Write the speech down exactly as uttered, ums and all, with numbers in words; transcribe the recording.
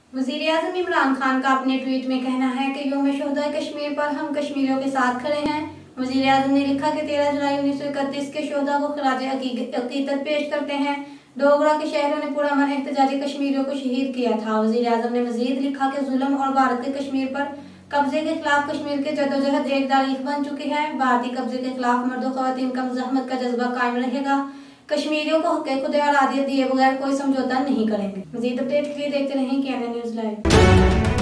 वज़ीर-ए-आज़म इमरान खान का अपने ट्वीट में कहना है कि यौम शोहदाए कश्मीर पर हम कश्मीरियों के साथ खड़े हैं। वज़ीर-ए-आज़म ने लिखा कि तेरह जुलाई उन्नीस सौ इकतीस के शोहदा को खराज अकीदत पेश करते हैं। डोगरा के शहरों ने पुरअमन एहतजाजी कश्मीरियों को शहीद किया था। वज़ीर-ए-आज़म ने मजीद लिखा कि जुल्म और भारत के कश्मीर पर कब्जे के खिलाफ कश्मीर के जदोजहद एक तारीख बन चुकी है। भारतीय कब्जे के खिलाफ मर्दों ख़वातीन का मुज़ाहमत का जज्बा कायम रहेगा। कश्मीरियों को हक़ खुद और आदियत दिए बगैर कोई समझौता नहीं करेंगे। मज़ीद अपडेट के लिए देखते रहें के एन एन न्यूज़ लाइव।